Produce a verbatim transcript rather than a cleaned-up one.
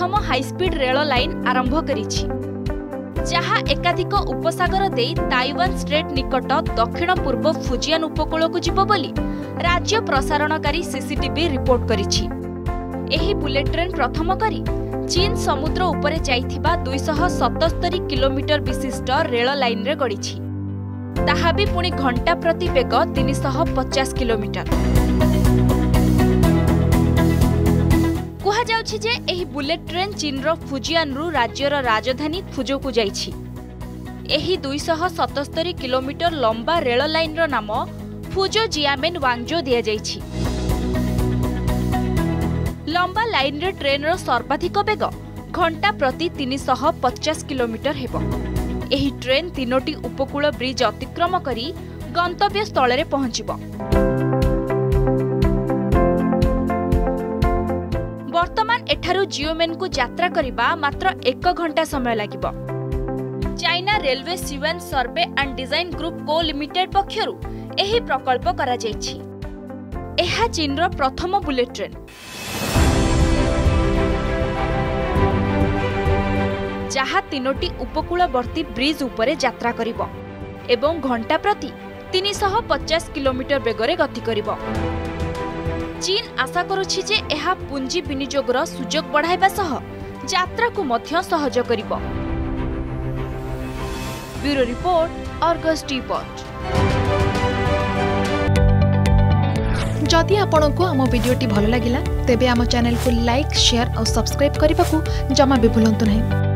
प्रथम high speed rail line आरंभ करिछि जहा एकाधिक उपसागर दे ताइवान स्ट्रेट निकट दक्षिण पूर्व फुजियान उपकूल को जीव बोली राज्य प्रसारणकारी सीसीटीवी रिपोर्ट करिछि। एही बुलेट ट्रेन प्रथम करी चीन समुद्र उपरे जाइथिबा दुई सौ सतहत्तर किलोमीटर विशिष्ट रेल लाइन रे गड़िछि ताहा भी पुणी घंटा प्रति बेग तीन सौ पचास किलोमीटर। कुहा जाउछि जे एही बुलेट ट्रेन चीन रो फुजियान रु राज्यर राजधानी फुजो को जाइछि। एही दुई सौ सतहत्तर किलोमीटर लंबा रेल लाइन रो नाम फुजो जियामेन वांगजो दिया जाइछि। लंबा लाइन रे ट्रेन रो सर्वाधिक बेग घंटा प्रति तीन सौ पचास किलोमीटर हेबो। एही ट्रेन तीनोटी उपकूल ब्रिज अतिक्रम करी गंतव्य स्थल रे पहुंचिबो। वर्तमान एठारु जियोमेन को यात्रा करिबा मात्र एक घंटा समय लागिबो। चाइना रेलवे सिवन survey and design group co limited पक्षरु एही प्रकल्प करा जायछि। एहा चीन रो प्रथम बुलेट ट्रेन जहा तीनोटी उपकूलवर्ती ब्रिज उपरे यात्रा करिबो एवं घंटा प्रति तीन सौ पचास किलोमीटर बेगरे गति करिबो। चीन आशा करुछि जे एहा पुंजी विनियोगर सुजोग बढ़ाइबा सह यात्रा को मध्य सहज करिबो। ब्यूरो रिपोर्ट अर्गस टीपॉट। जदि आपंक आम भिडी भल लगा तेब आम चैनल को लाइक शेयर और सब्सक्राइब करने को जमा भी भूलु नहीं।